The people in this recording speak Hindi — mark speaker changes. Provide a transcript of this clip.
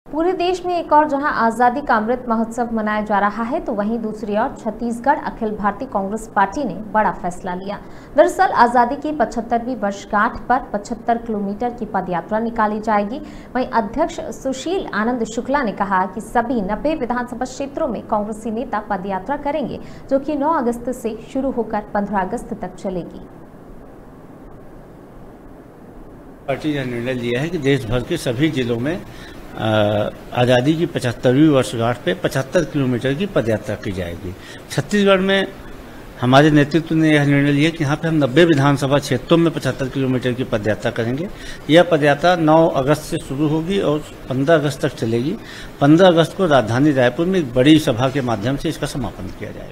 Speaker 1: पूरे देश में एक और जहां आजादी का अमृत महोत्सव मनाया जा रहा है, तो वहीं दूसरी ओर छत्तीसगढ़ अखिल भारतीय कांग्रेस पार्टी ने बड़ा फैसला लिया। दरअसल आजादी की 75वीं वर्षगांठ पर 75 किलोमीटर की पदयात्रा निकाली जाएगी। वहीं अध्यक्ष सुशील आनंद शुक्ला ने कहा कि सभी 90 विधानसभा क्षेत्रों में कांग्रेसी नेता पदयात्रा करेंगे, जो कि 9 अगस्त से शुरू होकर 15 अगस्त तक चलेगी।
Speaker 2: पार्टी ने निर्णय लिया है कि देश भर के सभी जिलों में आज़ादी की 75वीं वर्षगांठ पे 75 किलोमीटर की पदयात्रा की जाएगी। छत्तीसगढ़ में हमारे नेतृत्व ने यह निर्णय लिया कि यहाँ पे हम 90 विधानसभा क्षेत्रों में 75 किलोमीटर की पदयात्रा करेंगे। यह पदयात्रा 9 अगस्त से शुरू होगी और 15 अगस्त तक चलेगी। 15 अगस्त को राजधानी रायपुर में एक बड़ी सभा के माध्यम से इसका समापन किया जाएगा।